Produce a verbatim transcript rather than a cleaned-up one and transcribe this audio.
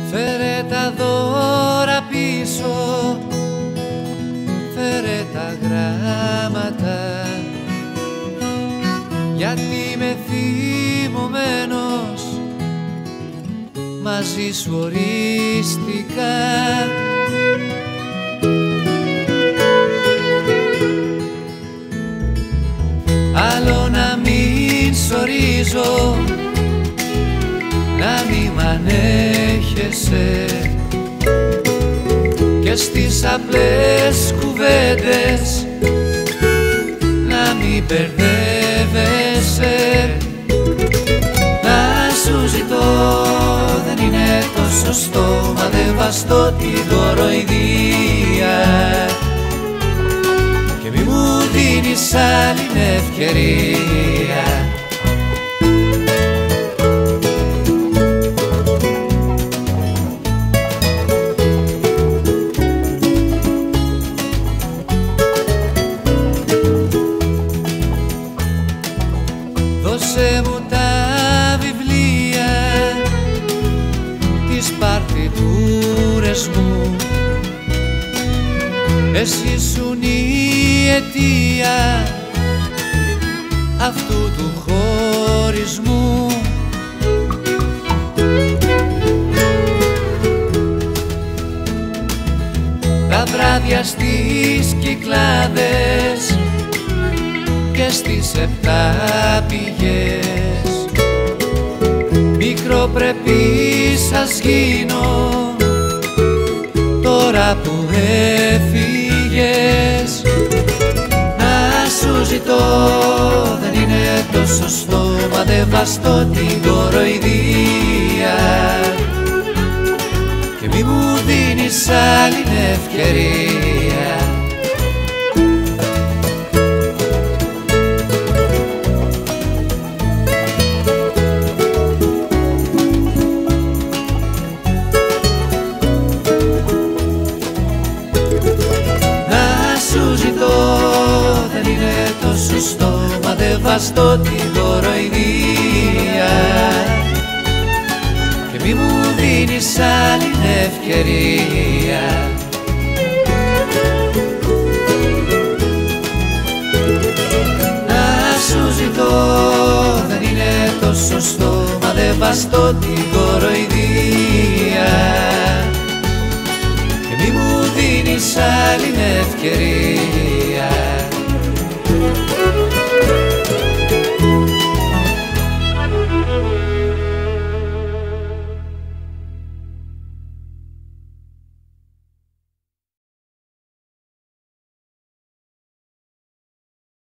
Φέρε τα δώρα πίσω, φέρε τα γράμματα, γιατί είμαι θυμωμένος, μαζί σου ορίστηκα. Άλλο να μην σ' ορίζω, να μη μ' ανέχεσαι και στις απλές κουβέντες να μην μπερδεύεσαι. Να σου ζητώ δεν είναι το σωστό, μα δεν βαστώ την κοροϊδία και μη μου δίνεις άλλη ευκαιρία. Δώσε μου τα βιβλία, τις παρτιτούρες μου, εσύ ήσουν η αιτία αυτού του χωρισμού. Τα βράδια στις Κυκλάδες και στις επτά πηγές μικροπρεπής σας γίνω τώρα που έφυγες. Να σου ζητώ δεν είναι το σωστό, μα δεν βαστώ την κοροϊδία και μη μου δίνεις άλλη ευκαιρία. Δεν είναι το σωστό, μα δεν βαστώ την κοροϊδία και μη μου δίνεις άλλη ευκαιρία. Να σου ζητώ δεν είναι το σωστό, μα δεν βαστώ την κοροϊδία και μη μου δίνεις άλλη ευκαιρία.